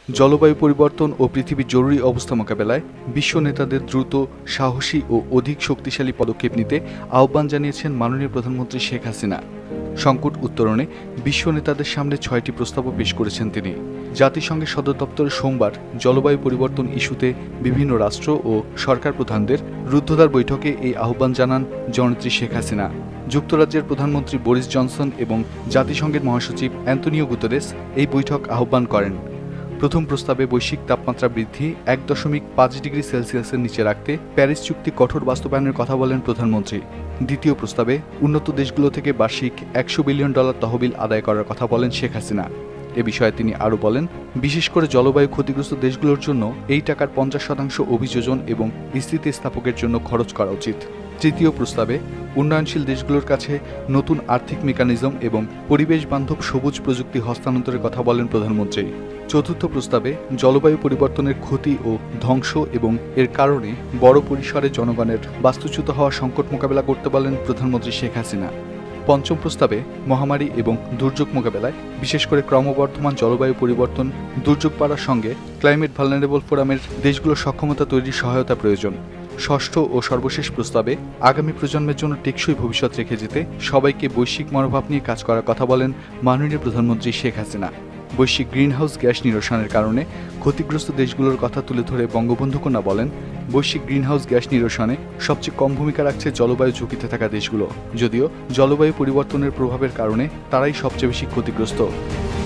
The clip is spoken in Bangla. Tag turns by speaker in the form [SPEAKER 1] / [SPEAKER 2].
[SPEAKER 1] জলবায়ু পরিবর্তন ও পৃথিবীর জরুরি অবস্থা মোকাবেলায় বিশ্ব নেতাদের দ্রুত, সাহসী ও অধিক শক্তিশালী পদক্ষেপ নিতে আহ্বান জানিয়েছেন মাননীয় প্রধানমন্ত্রী শেখ হাসিনা। সংকট উত্তরণে বিশ্ব নেতাদের সামনে ৬টি প্রস্তাবও পেশ করেছেন তিনি। জাতিসংঘের সদর দপ্তরে সোমবার জলবায়ু পরিবর্তন ইস্যুতে বিভিন্ন রাষ্ট্র ও সরকার প্রধানদের রুদ্ধদ্বার বৈঠকে এই আহ্বান জানান জননেত্রী শেখ হাসিনা। যুক্তরাজ্যের প্রধানমন্ত্রী বরিস জনসন এবং জাতিসংঘের মহাসচিব অ্যান্তোনিও গুতেরেস এই বৈঠক আহ্বান করেন। প্রথম প্রস্তাবে বৈশ্বিক তাপমাত্রা বৃদ্ধি ১.৫ ডিগ্রি সেলসিয়াসের নিচে রাখতে প্যারিস চুক্তি কঠোর বাস্তবায়নের কথা বলেন প্রধানমন্ত্রী। দ্বিতীয় প্রস্তাবে উন্নত দেশগুলো থেকে বার্ষিক $১০০ বিলিয়ন তহবিল আদায় করার কথা বলেন শেখ হাসিনা। এ বিষয়ে তিনি আরও বলেন, বিশেষ করে জলবায়ু ক্ষতিগ্রস্ত দেশগুলোর জন্য এই টাকার ৫০% অভিযোজন এবং স্থিতিস্থাপকের জন্য খরচ করা উচিত। তৃতীয় প্রস্তাবে উন্নয়নশীল দেশগুলোর কাছে নতুন আর্থিক মেকানিজম এবং পরিবেশ বান্ধব সবুজ প্রযুক্তি হস্তান্তরের কথা বলেন প্রধানমন্ত্রী। চতুর্থ প্রস্তাবে জলবায়ু পরিবর্তনের ক্ষতি ও ধ্বংস এবং এর কারণে বড় পরিসরে জনগণের বাস্তুচ্যুত হওয়া সংকট মোকাবেলা করতে বলেন প্রধানমন্ত্রী শেখ হাসিনা। পঞ্চম প্রস্তাবে মহামারী এবং দুর্যোগ মোকাবেলায় বিশেষ করে ক্রমবর্ধমান জলবায়ু পরিবর্তন দুর্যোগ পাড়ার সঙ্গে ক্লাইমেট ভালনারেবল ফোরামের দেশগুলোর সক্ষমতা তৈরির সহায়তা প্রয়োজন। ষষ্ঠ ও সর্বশেষ প্রস্তাবে আগামী প্রজন্মের জন্য টেকসই ভবিষ্যৎ রেখে যেতে সবাইকে বৈশ্বিক মনোভাব নিয়ে কাজ করার কথা বলেন মাননীয় প্রধানমন্ত্রী শেখ হাসিনা। বৈশ্বিক গ্রিনহাউস গ্যাস নিরসনের কারণে ক্ষতিগ্রস্ত দেশগুলোর কথা তুলে ধরে বঙ্গবন্ধু কন্যা বলেন, বৈশ্বিক গ্রিনহাউস গ্যাস নিরসনে সবচেয়ে কম ভূমিকা রাখছে জলবায়ু ঝুঁকিতে থাকা দেশগুলো, যদিও জলবায়ু পরিবর্তনের প্রভাবের কারণে তারাই সবচেয়ে বেশি ক্ষতিগ্রস্ত।